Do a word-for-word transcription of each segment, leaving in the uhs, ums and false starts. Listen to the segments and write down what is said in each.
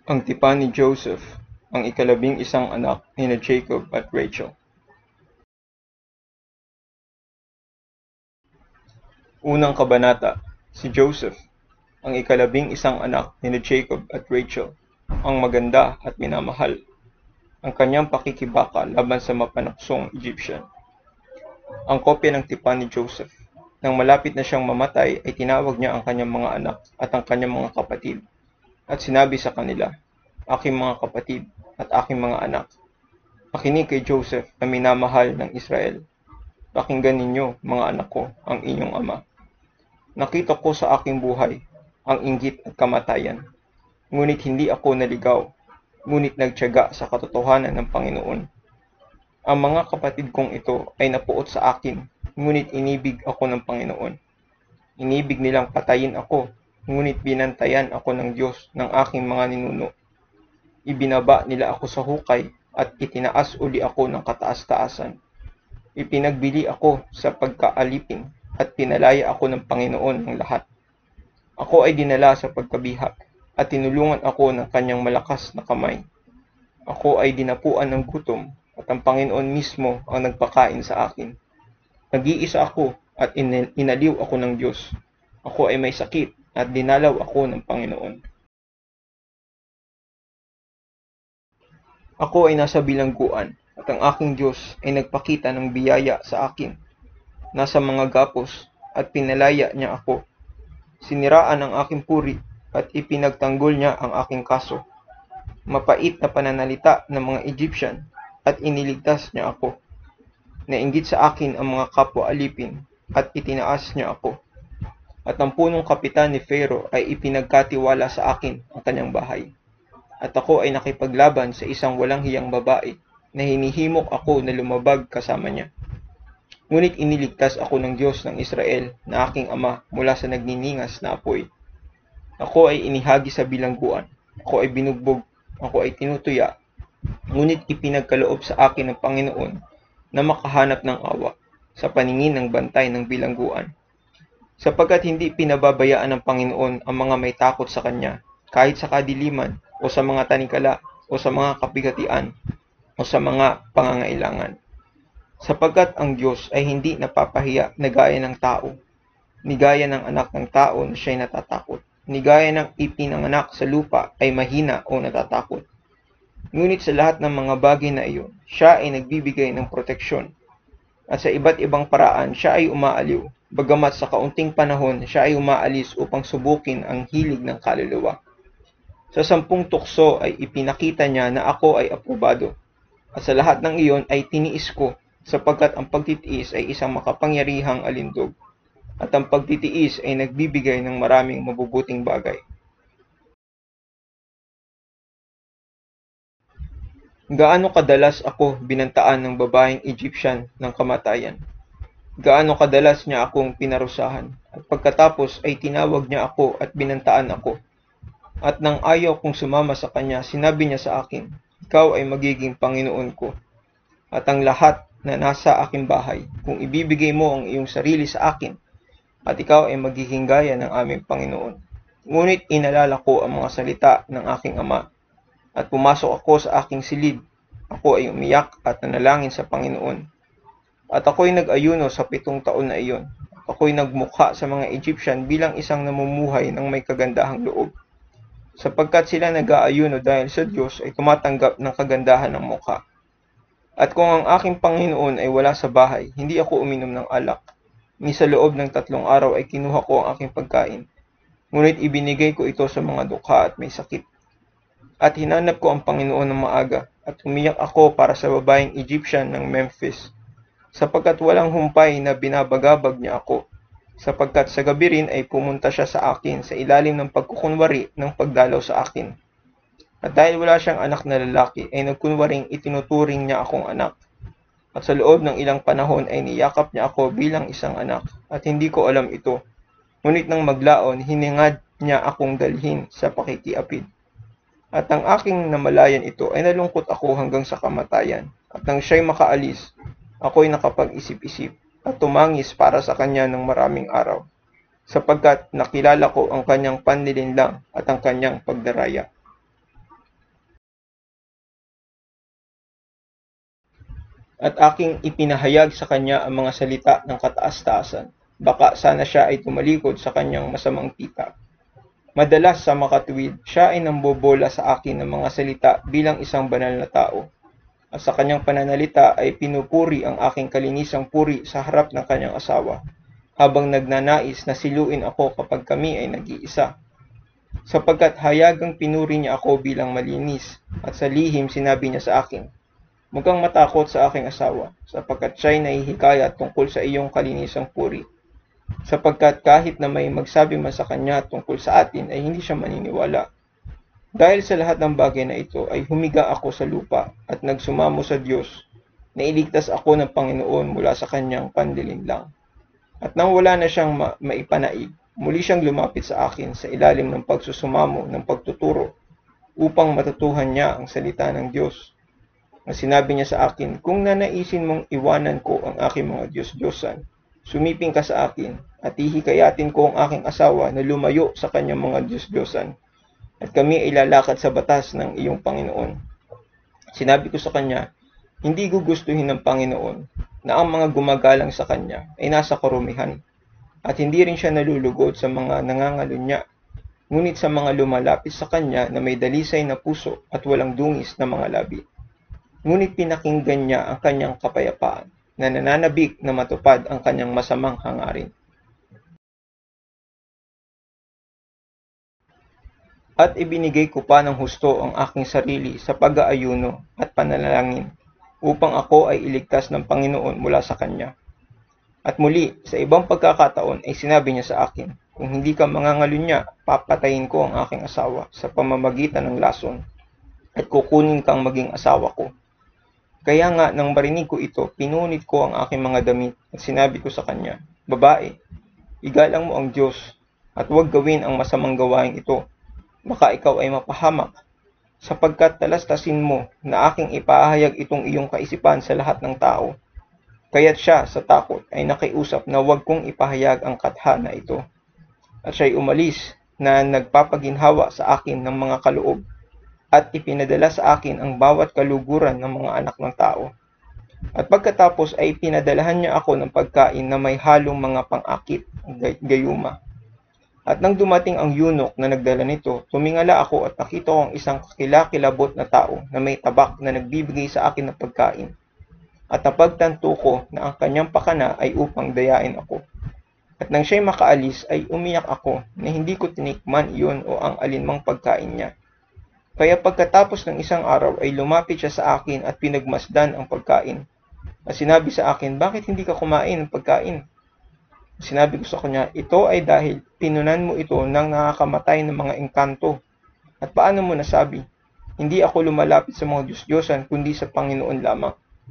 Ang tipan ni Joseph, ang ikalabing isang anak nina Jacob at Rachel. Unang kabanata, si Joseph, ang ikalabing isang anak nina Jacob at Rachel, ang maganda at minamahal, ang kanyang pakikibaka laban sa mapanaksong Egyptian. Ang kopya ng tipan ni Joseph. Nang malapit na siyang mamatay ay tinawag niya ang kanyang mga anak at ang kanyang mga kapatid at sinabi sa kanila, "Aking mga kapatid at aking mga anak, makinig kay Joseph na minamahal ng Israel. Pakinggan ninyo, mga anak ko, ang inyong ama. Nakita ko sa aking buhay ang inggit at kamatayan, ngunit hindi ako naligaw, ngunit nagtiyaga sa katotohanan ng Panginoon. Ang mga kapatid kong ito ay napuot sa akin, ngunit inibig ako ng Panginoon. Inibig nilang patayin ako, ngunit binantayan ako ng Diyos ng aking mga ninuno. Ibinaba nila ako sa hukay at itinaas uli ako ng kataas-taasan. Ipinagbili ako sa pagkaalipin at pinalaya ako ng Panginoon ng lahat. Ako ay dinala sa pagkabihag at tinulungan ako ng kanyang malakas na kamay. Ako ay dinapuan ng gutom at ang Panginoon mismo ang nagpakain sa akin. Nag-iisa ako at inaliw ako ng Diyos. Ako ay may sakit at dinalaw ako ng Panginoon. Ako ay nasa bilangguan at ang aking Diyos ay nagpakita ng biyaya sa akin. Nasa mga gapos at pinalaya niya ako. Siniraan ang aking puri at ipinagtanggol niya ang aking kaso. Mapait na pananalita ng mga Egyptian at iniligtas niya ako. Nainggit sa akin ang mga kapwa alipin at itinaas niya ako. At ang punong kapitan ni Pharaoh ay ipinagkatiwala sa akin ang kanyang bahay. At ako ay nakipaglaban sa isang walang hiyang babae na hinihimok ako na lumabag kasama niya. Ngunit iniligtas ako ng Diyos ng Israel na aking ama mula sa nagniningas na apoy. Ako ay inihagi sa bilangguan, ako ay binugbog, ako ay tinutuya, ngunit ipinagkaloob sa akin ng Panginoon na makahanap ng awa sa paningin ng bantay ng bilangguan. Sapagkat hindi pinababayaan ng Panginoon ang mga may takot sa Kanya, kahit sa kadiliman o sa mga tanikala o sa mga kapigatian o sa mga pangangailangan. Sapagkat ang Diyos ay hindi napapahiya na gaya ng tao, ni gaya ng anak ng tao na siya'y natatakot, ni gaya ng ipinanganak sa lupa ay mahina o natatakot. Ngunit sa lahat ng mga bagay na iyon, siya ay nagbibigay ng proteksyon. At sa iba't ibang paraan, siya ay umaaliw, bagamat sa kaunting panahon, siya ay umaalis upang subukin ang hilig ng kaluluwa. Sa sampung tukso ay ipinakita niya na ako ay aprobado. At sa lahat ng iyon ay tiniis ko, sapagkat ang pagtitiis ay isang makapangyarihang alindog. At ang pagtitiis ay nagbibigay ng maraming mabubuting bagay. Gaano kadalas ako binantaan ng babaeng Egyptian ng kamatayan? Gaano kadalas niya akong pinarusahan? At pagkatapos ay tinawag niya ako at binantaan ako. At nang ayaw kong sumama sa kanya, sinabi niya sa akin, "Ikaw ay magiging Panginoon ko, at ang lahat na nasa aking bahay, kung ibibigay mo ang iyong sarili sa akin, at ikaw ay magiging gaya ng aming Panginoon." Ngunit inalala ko ang mga salita ng aking ama, at pumasok ako sa aking silid. Ako ay umiyak at nanalangin sa Panginoon. At ako'y nag-ayuno sa pitong taon na iyon. Ako'y nagmukha sa mga Egyptian bilang isang namumuhay ng may kagandahang loob. Sapagkat sila nag-aayuno dahil sa Diyos ay tumatanggap ng kagandahan ng mukha. At kung ang aking Panginoon ay wala sa bahay, hindi ako uminom ng alak. Ni sa loob ng tatlong araw ay kinuha ko ang aking pagkain. Ngunit ibinigay ko ito sa mga dukha at may sakit. At hinanap ko ang Panginoon ng maaga, at umiyak ako para sa babaeng Egyptian ng Memphis, sapagkat walang humpay na binabagabag niya ako, sapagkat sa gabi rin ay pumunta siya sa akin sa ilalim ng pagkukunwari ng pagdalaw sa akin. At dahil wala siyang anak na lalaki, ay nagkunwaring itinuturing niya akong anak. At sa loob ng ilang panahon ay niyakap niya ako bilang isang anak, at hindi ko alam ito. Ngunit nang maglaon, hiningad niya akong dalhin sa pakikiapid. At ang aking namalayan ito ay nalungkot ako hanggang sa kamatayan. At nang siya'y makaalis, ako'y nakapag-isip-isip at tumangis para sa kanya ng maraming araw, sapagkat nakilala ko ang kanyang panlilinlang at ang kanyang pagdaraya. at aking ipinahayag sa kanya ang mga salita ng kataas-taasan. Baka sana siya ay tumalikod sa kanyang masamang tita. Madalas sa makatuwid, siya ay nambobola sa akin ng mga salita bilang isang banal na tao. At sa kanyang pananalita ay pinupuri ang aking kalinisang puri sa harap ng kanyang asawa, habang nagnanais na siluin ako kapag kami ay nag-iisa. Sapagkat hayagang pinuri niya ako bilang malinis, at sa lihim sinabi niya sa akin, "Huwag kang matakot sa aking asawa, sapagkat siya'y nahihikayat tungkol sa iyong kalinisang puri." Sapagkat kahit na may magsabi man sa kanya tungkol sa atin ay hindi siya maniniwala. Dahil sa lahat ng bagay na ito ay humiga ako sa lupa at nagsumamo sa Diyos na iligtas ako ng Panginoon mula sa kanyang panlilinlang. At nang wala na siyang ma- maipanaig, muli siyang lumapit sa akin sa ilalim ng pagsusumamo ng pagtuturo upang matutuhan niya ang salita ng Diyos. Na sinabi niya sa akin, "Kung nanaisin mong iwanan ko ang aking mga Diyos-Diyosan, sumiping ka sa akin at hihikayatin ko ang aking asawa na lumayo sa kanyang mga Diyos-Diyosan at kami ay lalakad sa batas ng iyong Panginoon." Sinabi ko sa kanya, hindi gugustuhin ng Panginoon na ang mga gumagalang sa kanya ay nasa karumihan, at hindi rin siya nalulugod sa mga nangangalunya, ngunit sa mga lumalapit sa kanya na may dalisay na puso at walang dungis na mga labi. Ngunit pinakinggan niya ang kanyang kapayapaan, na nananabik na matupad ang kanyang masamang hangarin. At ibinigay ko pa ng husto ang aking sarili sa pag-aayuno at panalangin, upang ako ay iligtas ng Panginoon mula sa kanya. At muli, sa ibang pagkakataon ay sinabi niya sa akin, "Kung hindi ka mangangalunya, papatayin ko ang aking asawa sa pamamagitan ng lason, at kukunin kang maging asawa ko." Kaya nga nang marinig ko ito, pinunit ko ang aking mga damit at sinabi ko sa kanya, "Babae, igalang mo ang Diyos at huwag gawin ang masamang gawain ito. Baka ikaw ay mapahamak, sapagkat talastasin mo na aking ipahayag itong iyong kaisipan sa lahat ng tao." Kaya't siya sa takot ay nakiusap na huwag kong ipahayag ang katha na ito. At siya'y umalis na nagpapaginhawa sa akin ng mga kaloob, at ipinadala sa akin ang bawat kaluguran ng mga anak ng tao. At pagkatapos ay pinadalahan niya ako ng pagkain na may halong mga pang-akit, gayuma. At nang dumating ang eunuch na nagdala nito, tumingala ako at nakita ko ang isang kakilakilabot na tao na may tabak na nagbibigay sa akin ng pagkain. At napagtanto ko na ang kanyang pakana ay upang dayain ako. At nang siya'y makaalis ay umiyak ako na hindi ko tinikman iyon o ang alinmang pagkain niya. Kaya pagkatapos ng isang araw ay lumapit siya sa akin at pinagmasdan ang pagkain. At sinabi sa akin, "Bakit hindi ka kumain ng pagkain?" Sinabi ko sa kanya, "Ito ay dahil pinunan mo ito ng nakakamatay ng mga engkanto." At paano mo nasabi? Hindi ako lumalapit sa mga Diyos-Diyosan kundi sa Panginoon lamang.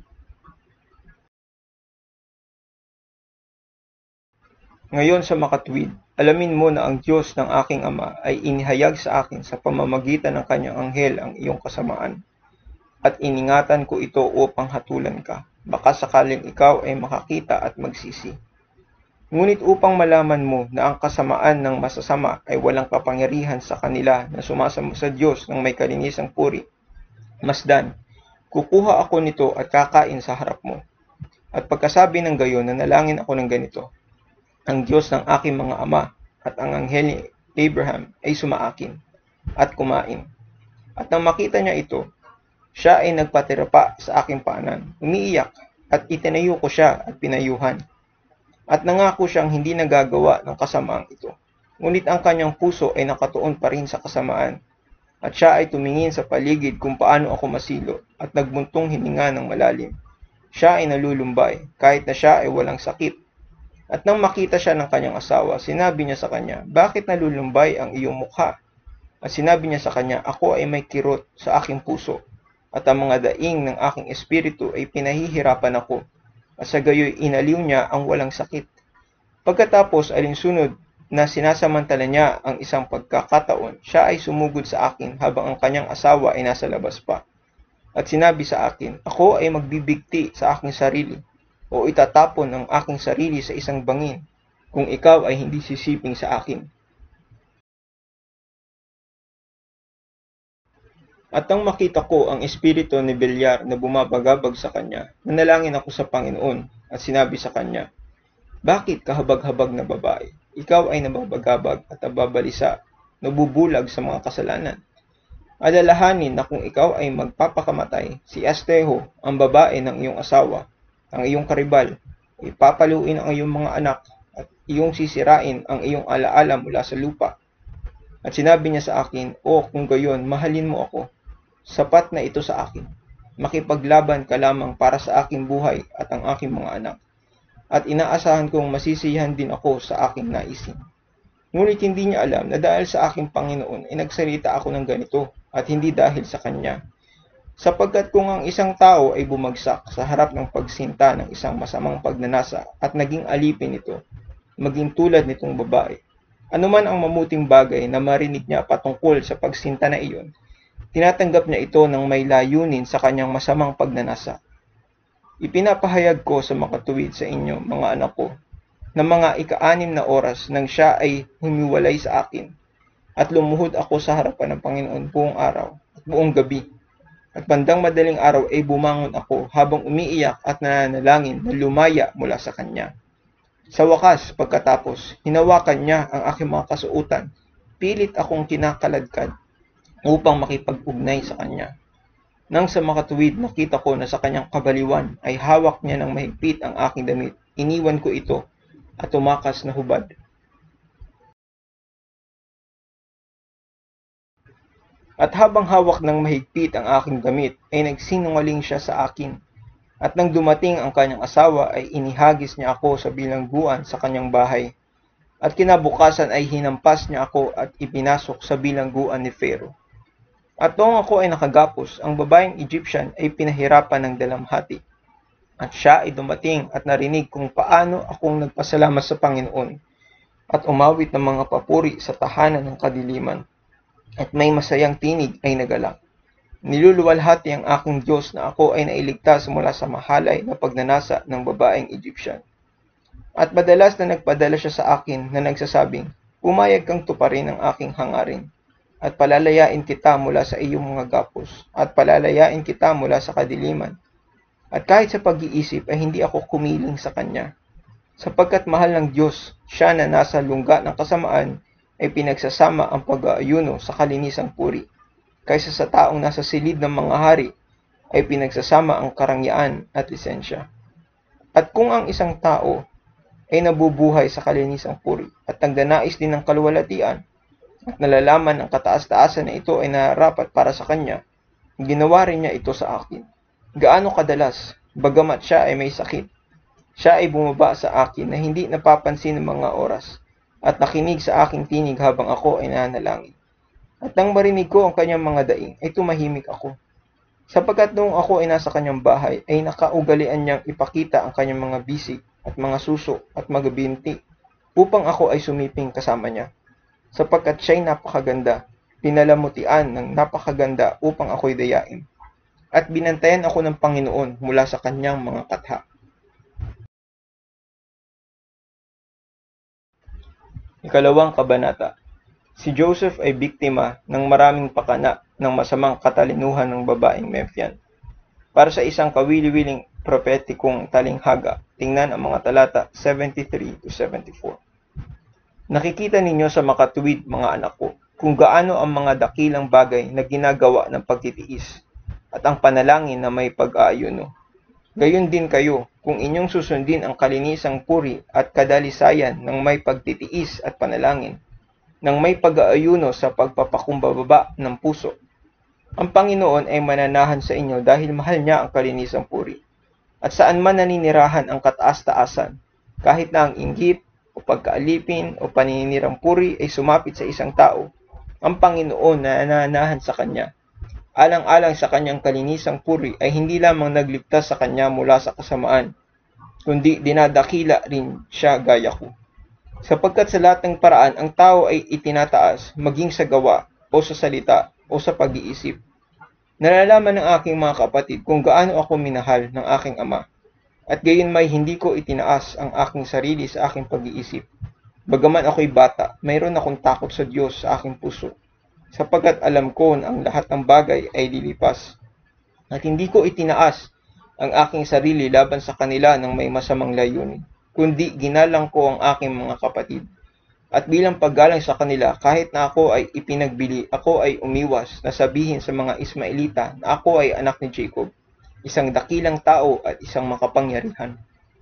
Ngayon sa makatuwid, alamin mo na ang Diyos ng aking Ama ay inihayag sa akin sa pamamagitan ng kanyang anghel ang iyong kasamaan. At iningatan ko ito upang hatulan ka, baka sakaling ikaw ay makakita at magsisi. Ngunit upang malaman mo na ang kasamaan ng masasama ay walang kapangyarihan sa kanila na sumasamo sa Diyos ng may kalinisang puri, masdan, kukuha ako nito at kakain sa harap mo. At pagkasabi ng gayon, nanalangin ako ng ganito, ang Diyos ng aking mga ama at ang anghel ni Abraham ay sumaakin at kumain. At nang makita niya ito, siya ay nagpatira pa sa aking paanan, umiiyak, at itinayo ko siya at pinayuhan. At nangako siyang hindi nagagawa ng kasamaang ito. Ngunit ang kanyang puso ay nakatuon pa rin sa kasamaan. At siya ay tumingin sa paligid kung paano ako masilo at nagbuntong hininga ng malalim. Siya ay nalulumbay kahit na siya ay walang sakit. At nang makita siya ng kanyang asawa, sinabi niya sa kanya, "Bakit nalulumbay ang iyong mukha?" At sinabi niya sa kanya, "Ako ay may kirot sa aking puso, at ang mga daing ng aking espiritu ay pinahihirapan ako." At sa gayoy inaliw niya ang walang sakit. Pagkatapos alinsunod na sinasamantala niya ang isang pagkakataon, siya ay sumugod sa akin habang ang kanyang asawa ay nasa labas pa. At sinabi sa akin, "Ako ay magbibigti sa aking sarili, o itatapon ang aking sarili sa isang bangin, kung ikaw ay hindi sisiping sa akin." At nang makita ko ang espiritu ni Belyar na bumabagabag sa kanya, nanalangin ako sa Panginoon at sinabi sa kanya, "Bakit kahabag-habag na babae? Ikaw ay nababagabag at nababalisa, nabubulag sa mga kasalanan. Alalahanin na kung ikaw ay magpapakamatay, si Asteho, ang babae ng iyong asawa, ang iyong karibal, ipapaluin ang iyong mga anak at iyong sisirain ang iyong alaala mula sa lupa." At sinabi niya sa akin, "O kung gayon, mahalin mo ako. Sapat na ito sa akin. Makipaglaban ka lamang para sa aking buhay at ang aking mga anak. At inaasahan kong masisiyahan din ako sa aking naisin." Ngunit hindi niya alam na dahil sa aking Panginoon ay nagsalita ako ng ganito at hindi dahil sa kanya. Sapagkat kung ang isang tao ay bumagsak sa harap ng pagsinta ng isang masamang pagnanasa at naging alipin nito, maging tulad nitong babae, anuman ang mamuting bagay na marinig niya patungkol sa pagsinta na iyon, tinatanggap niya ito ng may layunin sa kanyang masamang pagnanasa. Ipinapahayag ko sa makatuwid sa inyo, mga anak ko, na mga ika-anim na oras nang siya ay humiwalay sa akin, at lumuhod ako sa harapan ng Panginoon buong araw at buong gabi. At bandang madaling araw ay bumangon ako habang umiiyak at nananalangin na lumaya mula sa kanya. Sa wakas, pagkatapos, hinawakan niya ang aking mga kasuotan, pilit akong kinakaladkad upang makipag-ugnay sa kanya. Nang sa makatuwid, nakita ko na sa kanyang kabaliwan ay hawak niya ng mahigpit ang aking damit. Iniwan ko ito at tumakas na hubad. At habang hawak ng mahigpit ang aking damit, ay nagsinungaling siya sa akin. At nang dumating ang kanyang asawa, ay inihagis niya ako sa bilangguan sa kanyang bahay. At kinabukasan ay hinampas niya ako at ipinasok sa bilangguan ni Pharaoh. At noong ako ay nakagapos, ang babaeng Egyptian ay pinahirapan ng dalamhati. At siya ay dumating at narinig kung paano akong nagpasalamat sa Panginoon at umawit ng mga papuri sa tahanan ng kadiliman. At may masayang tinig ay nagalak. Niluluwalhati ang aking Diyos na ako ay nailigtas mula sa mahalay na pagnanasa ng babaeng Egyptian. At madalas na nagpadala siya sa akin na nagsasabing, "Pumayag kang tuparin ang aking hangarin. At palalayain kita mula sa iyong mga gapos, at palalayain kita mula sa kadiliman." At kahit sa pag-iisip ay hindi ako kumiling sa kanya. Sapagkat mahal ng Diyos, siya na nasa lungga ng kasamaan ay pinagsasama ang pag-aayuno sa kalinisang puri, kaysa sa taong nasa silid ng mga hari ay pinagsasama ang karangyaan at lisensya. At kung ang isang tao ay nabubuhay sa kalinisang puri at nagdanais din ng kaluwalhatian, at nalalaman ng kataas-taasan na ito ay nararapat para sa kanya, ginawa rin niya ito sa akin. Gaano kadalas, bagamat siya ay may sakit, siya ay bumaba sa akin na hindi napapansin ng mga oras, at nakinig sa aking tinig habang ako ay nananalangin. At nang marinig ko ang kanyang mga daing, ay tumahimik ako. Sapagkat noong ako ay nasa kanyang bahay, ay nakaugalian niyang ipakita ang kanyang mga bisig at mga suso at magabinti, upang ako ay sumiping kasama niya. Sapagkat siya'y napakaganda, pinalamutian ng napakaganda upang ako'y dayain. At binantayan ako ng Panginoon mula sa kanyang mga katha. Ikalawang kabanata. Si Joseph ay biktima ng maraming pakana ng masamang katalinuhan ng babaeng Memphian. Para sa isang kawili-wiling propetikong talinghaga, tingnan ang mga talata seventy-three to seventy-four. Nakikita ninyo sa makatuwid, mga anak ko, kung gaano ang mga dakilang bagay na ginagawa ng pagtitiis at ang panalangin na may pag-aayuno. Gayon din kayo, kung inyong susundin ang kalinisang puri at kadalisayan ng may pagtitiis at panalangin, ng may pag-aayuno sa pagpapakumbababa ng puso. Ang Panginoon ay mananahan sa inyo dahil mahal niya ang kalinisang puri. At saan man naninirahan ang kataas-taasan, kahit na ang inggit, o pagkaalipin o paninirang puri ay sumapit sa isang tao, ang Panginoon na nananahan sa kanya, alang-alang sa kanyang kalinisang puri, ay hindi lamang nagligtas sa kanya mula sa kasamaan, kundi dinadakila rin siya gaya ko. Sapagkat sa lahat ng paraan ang tao ay itinataas, maging sa gawa o sa salita o sa pag-iisip. Nalalaman ng aking mga kapatid kung gaano ako minahal ng aking ama. At gayon may hindi ko itinaas ang aking sarili sa aking pag-iisip. Bagaman ako'y bata, mayroon akong takot sa Diyos sa aking puso. sapagkat alam ko na ang lahat ng bagay ay lilipas, at hindi ko itinaas ang aking sarili laban sa kanila ng may masamang layunin, kundi ginalang ko ang aking mga kapatid. At bilang paggalang sa kanila, kahit na ako ay ipinagbili, ako ay umiwas na sabihin sa mga Ismaelita na ako ay anak ni Jacob, isang dakilang tao at isang makapangyarihan.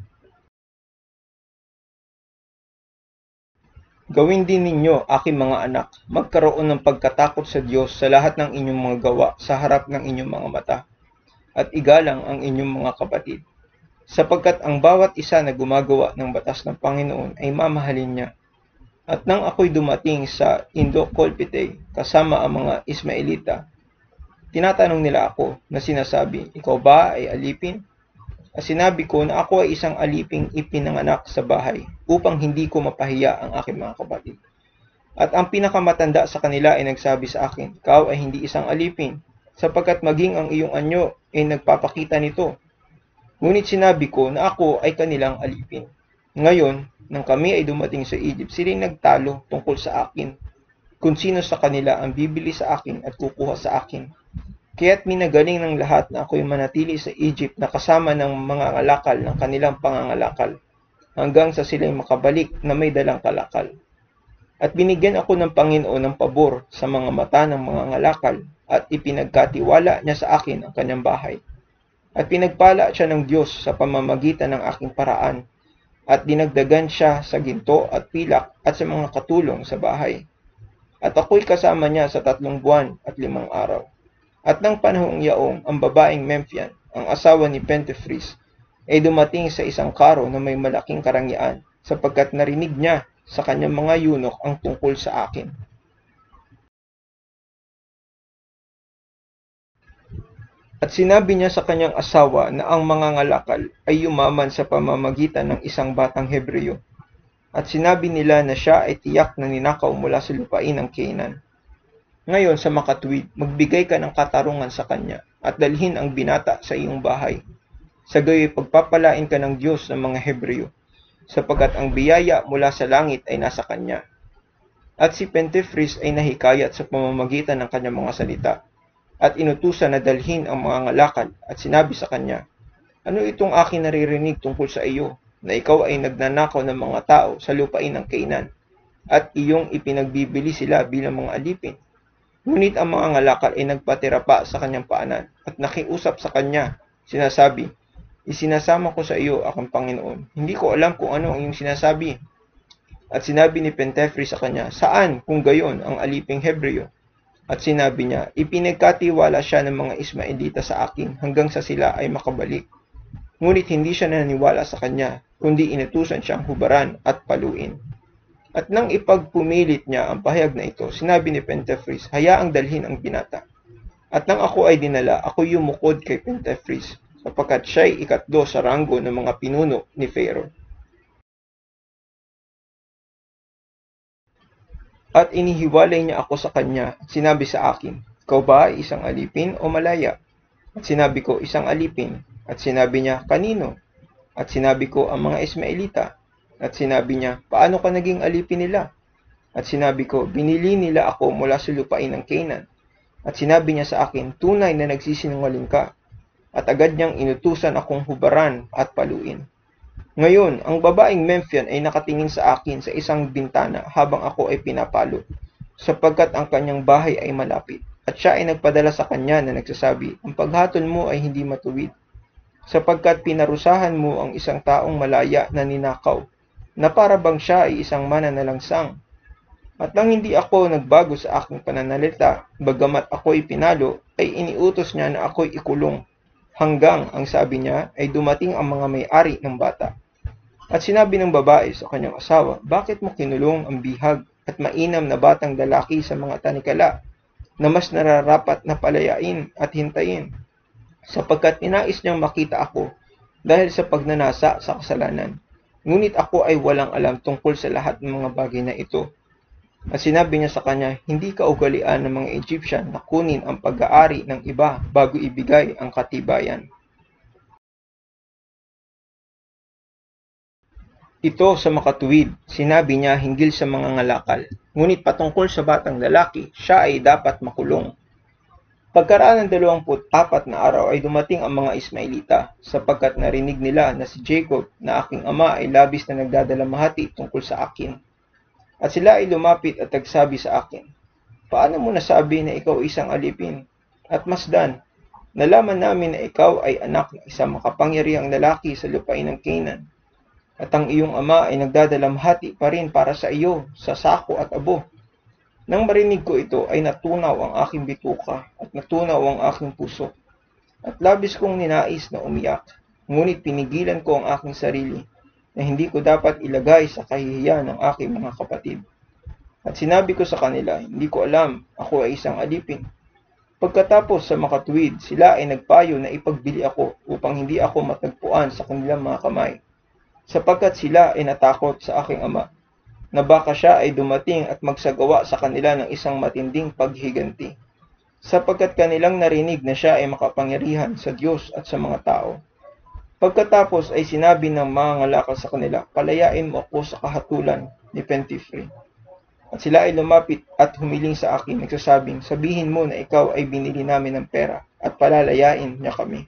Gawin din ninyo, aking mga anak, magkaroon ng pagkatakot sa Diyos sa lahat ng inyong mga gawa sa harap ng inyong mga mata, at igalang ang inyong mga kapatid, sapagkat ang bawat isa na gumagawa ng batas ng Panginoon ay mamahalin niya. At nang ako'y dumating sa Indocolpite kasama ang mga Ismaelita, tinatanong nila ako na sinasabi, ikaw ba ay alipin? At sinabi ko na ako ay isang aliping ipinanganak sa bahay upang hindi ko mapahiya ang aking mga kapatid. At ang pinakamatanda sa kanila ay nagsabi sa akin, ikaw ay hindi isang alipin, sapagkat maging ang iyong anyo ay nagpapakita nito. Ngunit sinabi ko na ako ay kanilang alipin. Ngayon, nang kami ay dumating sa Egypt, sila'y nagtalo tungkol sa akin, kung sino sa kanila ang bibili sa akin at kukuha sa akin. Kaya't minagaling ng lahat na ako'y manatili sa Egypt na kasama ng mga ngalakal ng kanilang pangangalakal, hanggang sa sila'y makabalik na may dalang kalakal. At binigyan ako ng Panginoon ng pabor sa mga mata ng mga ngalakal, at ipinagkatiwala niya sa akin ang kanyang bahay. At pinagpala siya ng Diyos sa pamamagitan ng aking paraan, at dinagdagan siya sa ginto at pilak at sa mga katulong sa bahay. At ako'y kasama niya sa tatlong buwan at limang araw. At ng panahong yaong, ang babaeng Memphian, ang asawa ni Pentefris, ay dumating sa isang karo na may malaking karangyaan, sapagkat narinig niya sa kanyang mga yunok ang tungkol sa akin. At sinabi niya sa kanyang asawa na ang mga ngalakal ay yumaman sa pamamagitan ng isang batang Hebreo. At sinabi nila na siya ay tiyak na ninakaw mula sa lupain ng Canaan. Ngayon sa makatuwid, magbigay ka ng katarungan sa kanya at dalhin ang binata sa iyong bahay. Sa gayoy pagpapalain ka ng Diyos ng mga Hebreo, sapagkat ang biyaya mula sa langit ay nasa kanya. At si Pentefris ay nahikayat sa pamamagitan ng kanyang mga salita, at inutusan na dalhin ang mga ngalakal at sinabi sa kanya, ano itong aking naririnig tungkol sa iyo, na ikaw ay nagnanakaw ng mga tao sa lupain ng Canaan, at iyong ipinagbibili sila bilang mga alipin? Ngunit ang mga ngalakal ay nagpatira pa sa kanyang paanan at nakiusap sa kanya, sinasabi, isinasama ko sa iyo, aking Panginoon. Hindi ko alam kung ano ang iyong sinasabi. At sinabi ni Pentefris sa kanya, saan kung gayon ang aliping Hebreo? At sinabi niya, ipinagkatiwala siya ng mga Ismaelita sa akin hanggang sa sila ay makabalik. Ngunit hindi siya naniwala sa kanya, kundi inutusan siyang hubaran at paluin. At nang ipagpumilit niya ang pahayag na ito, sinabi ni Pentefris, hayaang dalhin ang binata. At nang ako ay dinala, ako yumukod kay Pentefris, sapagkat siya'y ikatlo sa ranggo ng mga pinuno ni Pharaoh. At inihiwalay niya ako sa kanya, at sinabi sa akin, ikaw ba ay isang alipin o malaya? At sinabi ko, isang alipin. At sinabi niya, kanino? At sinabi ko, ang mga Ismaelita. At sinabi niya, paano ka naging alipin nila? At sinabi ko, binili nila ako mula sa lupain ng Canaan. At sinabi niya sa akin, tunay na nagsisinungaling ka. At agad niyang inutusan akong hubaran at paluin. Ngayon, ang babaeng Memphian ay nakatingin sa akin sa isang bintana habang ako ay pinapalo, sapagkat ang kanyang bahay ay malapit. At siya ay nagpadala sa kanya na nagsasabi, ang paghatol mo ay hindi matuwid, sapagkat pinarusahan mo ang isang taong malaya na ninakaw, na para bang siya ay isang mananalangsang. At nang hindi ako nagbago sa aking pananalita, bagamat ako'y pinalo, ay iniutos niya na ako'y ikulong, hanggang ang sabi niya ay dumating ang mga may-ari ng bata. At sinabi ng babae sa kanyang asawa, bakit mo kinulong ang bihag at mainam na batang lalaki sa mga tanikala, na mas nararapat na palayain at hintayin, sapagkat ninais niyang makita ako dahil sa pagnanasa sa kasalanan. Ngunit ako ay walang alam tungkol sa lahat ng mga bagay na ito. At sinabi niya sa kanya, hindi kaugalian ng mga Egyptian na kunin ang pag-aari ng iba bago ibigay ang katibayan. Ito sa makatuwid, sinabi niya hinggil sa mga ngalakal. Ngunit patungkol sa batang lalaki, siya ay dapat makulong. Pagkaraan ng dalawampu't apat na araw ay dumating ang mga Ismaelita, sapagkat narinig nila na si Jacob na aking ama ay labis na nagdadalamhati tungkol sa akin. At sila ay lumapit at nagsabi sa akin, paano mo nasabi na ikaw isang alipin? At masdan, nalaman namin na ikaw ay anak ng isang makapangyarihang lalaki sa lupain ng Canaan. At ang iyong ama ay nagdadalamhati pa rin para sa iyo, sa sako at abo. Nang marinig ko ito ay natunaw ang aking bituka at natunaw ang aking puso. At labis kong ninais na umiyak, ngunit pinigilan ko ang aking sarili na hindi ko dapat ilagay sa kahihiyan ng aking mga kapatid. At sinabi ko sa kanila, hindi ko alam, ako ay isang alipin. Pagkatapos sa makatuwid, sila ay nagpayo na ipagbili ako upang hindi ako matagpuan sa kanilang mga kamay. Sapagkat sila ay natakot sa aking ama, na baka siya ay dumating at magsagawa sa kanila ng isang matinding paghiganti, sapagkat kanilang narinig na siya ay makapangyarihan sa Diyos at sa mga tao. Pagkatapos ay sinabi ng mga ngalakal sa kanila, palayain mo ako sa kahatulan ni Pentifre. At sila ay lumapit at humiling sa akin, nagsasabing, sabihin mo na ikaw ay binili namin ng pera at palalayain niya kami.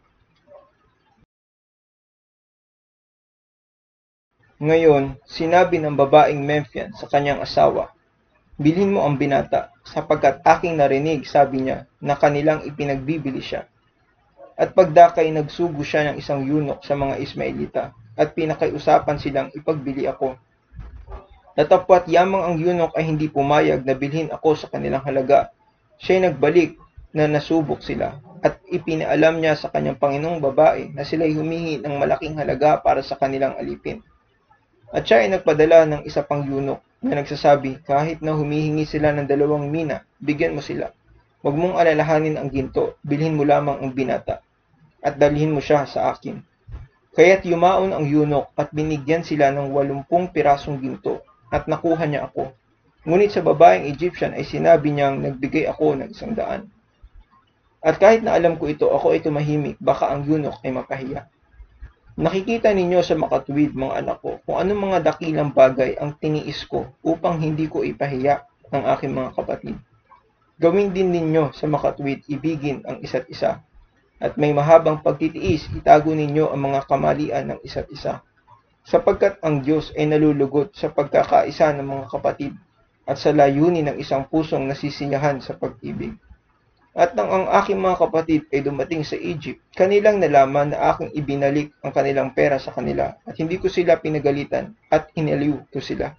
Ngayon, sinabi ng babaeng Memphian sa kanyang asawa, bilhin mo ang binata, sapagkat aking narinig, sabi niya, na kanilang ipinagbibili siya. At pagdakay nagsugo siya ng isang yunok sa mga Ismaelita, at pinakiusapan silang ipagbili ako. Natapwat yamang ang yunok ay hindi pumayag na bilhin ako sa kanilang halaga. Siya'y nagbalik na nasubok sila, at ipinaalam niya sa kanyang Panginoong babae na sila'y humingi ng malaking halaga para sa kanilang alipin. At siya ay nagpadala ng isa pang yunok na nagsasabi, kahit na humihingi sila ng dalawang mina, bigyan mo sila. Huwag mong alalahanin ang ginto, bilhin mo lamang ang binata, at dalhin mo siya sa akin. Kaya't yumaon ang yunok at binigyan sila ng walumpung pirasong ginto, at nakuha niya ako. Ngunit sa babaeng Egyptian ay sinabi niyang nagbigay ako ng isang daan. At kahit na alam ko ito, ako ay tumahimik, baka ang yunok ay mapahiya. Nakikita ninyo sa makatuwid, mga anak ko, kung anong mga dakilang bagay ang tiniis ko upang hindi ko ipahiya ang aking mga kapatid. Gawin din ninyo sa makatuwid, ibigin ang isa't isa. At may mahabang pagtitiis, itago ninyo ang mga kamalian ng isa't isa. Sapagkat ang Diyos ay nalulugot sa pagkakaisa ng mga kapatid at sa layunin ng isang pusong nasisiyahan sa pag-ibig. At nang ang aking mga kapatid ay dumating sa Egypt, kanilang nalaman na aking ibinalik ang kanilang pera sa kanila at hindi ko sila pinagalitan at inaliw ko sila.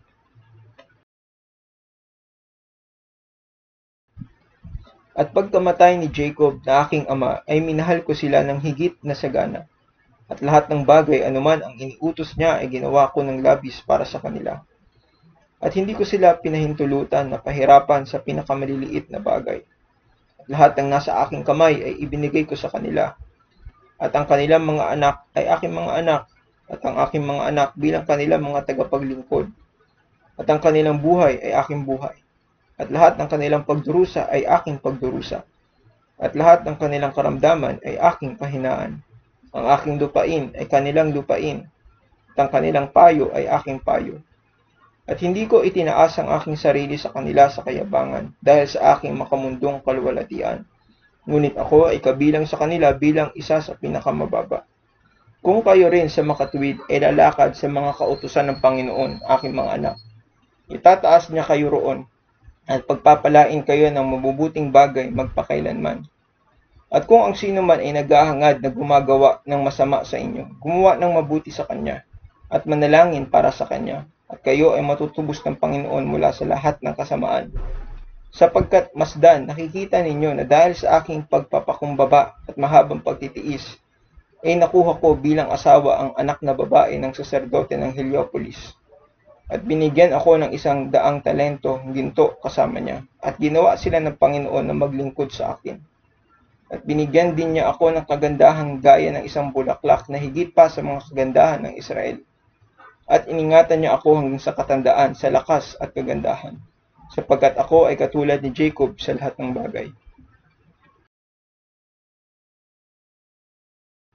At pagkamatay ni Jacob na aking ama ay minahal ko sila ng higit na sagana. At lahat ng bagay anuman ang iniutos niya ay ginawa ko ng labis para sa kanila. At hindi ko sila pinahintulutan na pahirapan sa pinakamaliliit na bagay. Lahat ng nasa aking kamay ay ibinigay ko sa kanila. At ang kanilang mga anak ay aking mga anak, at ang aking mga anak bilang kanilang mga tagapaglingkod. At ang kanilang buhay ay aking buhay. At lahat ng kanilang pagdurusa ay aking pagdurusa. At lahat ng kanilang karamdaman ay aking kahinaan. Ang aking lupain ay kanilang lupain. At ang kanilang payo ay aking payo. At hindi ko itinaas ang aking sarili sa kanila sa kayabangan dahil sa aking makamundong kalwalatian. Ngunit ako ay kabilang sa kanila bilang isa sa pinakamababa. Kung kayo rin sa makatuwid ay lalakad sa mga kautusan ng Panginoon, aking mga anak, itataas niya kayo roon at pagpapalain kayo ng mabubuting bagay magpakailanman. At kung ang sino man ay naghahangad na gumagawa ng masama sa inyo, gumawa ng mabuti sa kanya at manalangin para sa kanya, at kayo ay matutubos ng Panginoon mula sa lahat ng kasamaan. Sapagkat masdan, nakikita ninyo na dahil sa aking pagpapakumbaba at mahabang pagtitiis, ay nakuha ko bilang asawa ang anak na babae ng saserdote ng Heliopolis. At binigyan ako ng isang daang talento, ginto kasama niya, at ginawa sila ng Panginoon na maglingkod sa akin. At binigyan din niya ako ng kagandahang gaya ng isang bulaklak na higit pa sa mga kagandahan ng Israel. At iningatan niya ako hanggang sa katandaan, sa lakas at kagandahan, sapagkat ako ay katulad ni Jacob sa lahat ng bagay. At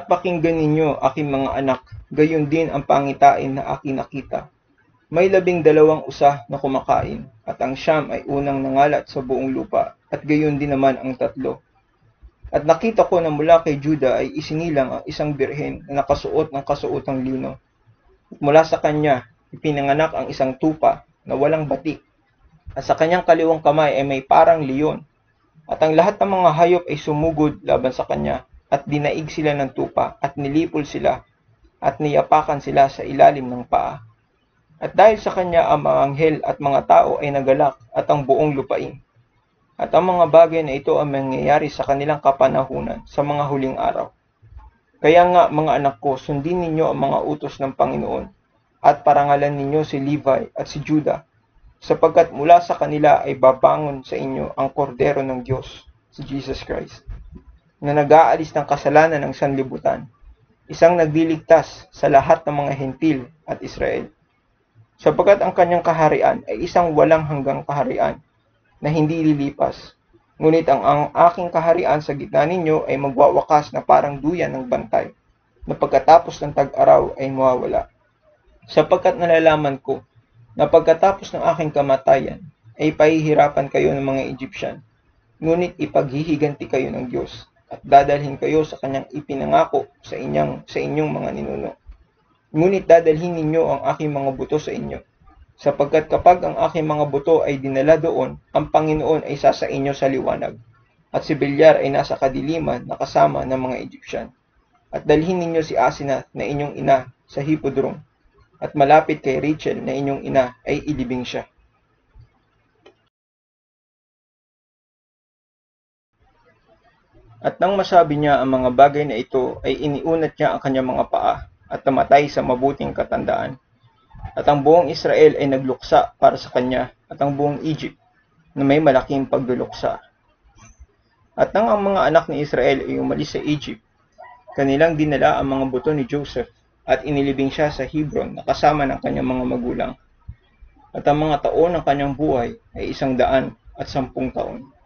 At pakinggan ninyo, aking mga anak, gayon din ang pangitain na aking nakita. May labing dalawang usa na kumakain, at ang siyam ay unang nangalat sa buong lupa, at gayon din naman ang tatlo. At nakita ko na mula kay Juda ay isinilang ang isang birhen na nakasuot ng kasuotang lino. At mula sa kanya, ipinanganak ang isang tupa na walang batik, at sa kanyang kaliwang kamay ay may parang leon. At ang lahat ng mga hayop ay sumugod laban sa kanya, at dinaig sila ng tupa, at nilipol sila, at niyapakan sila sa ilalim ng paa. At dahil sa kanya ang mga anghel at mga tao ay nagalak, at ang buong lupain. At ang mga bagay na ito ang mangyayari sa kanilang kapanahunan sa mga huling araw. Kaya nga, mga anak ko, sundin ninyo ang mga utos ng Panginoon, at parangalan ninyo si Levi at si Judah, sapagkat mula sa kanila ay babangon sa inyo ang kordero ng Diyos, si Jesus Christ, na nag-aalis ng kasalanan ng sanlibutan, isang nagliligtas sa lahat ng mga hentil at Israel. Sapagkat ang kanyang kaharian ay isang walang hanggang kaharian na hindi lilipas. Ngunit ang, ang aking kaharian sa gitna ninyo ay magwawakas na parang duyan ng bantay, na pagkatapos ng tag-araw ay mawawala. Sapagkat nalalaman ko na pagkatapos ng aking kamatayan ay pahihirapan kayo ng mga Egyptian, ngunit ipaghihiganti kayo ng Diyos, at dadalhin kayo sa kanyang ipinangako sa inyong, sa inyong mga ninuno. Ngunit dadalhin ninyo ang aking mga buto sa inyo, sapagkat kapag ang aking mga buto ay dinala doon, ang Panginoon ay sasa inyo sa liwanag, at si Belyar ay nasa kadiliman na kasama ng mga Egyptian. At dalhin ninyo si Asenath na inyong ina sa hipodrome, at malapit kay Rachel na inyong ina ay ilibing siya. At nang masabi niya ang mga bagay na ito, ay iniunat niya ang kanyang mga paa, at namatay sa mabuting katandaan. At ang buong Israel ay nagluksa para sa kanya, at ang buong Egypt na may malaking pagluluksa. At nang ang mga anak ni Israel ay umalis sa Egypt, kanilang dinala ang mga buto ni Joseph, at inilibing siya sa Hebron na kasama ng kanyang mga magulang. At ang mga taon ng kanyang buhay ay isang daan at sampung taon.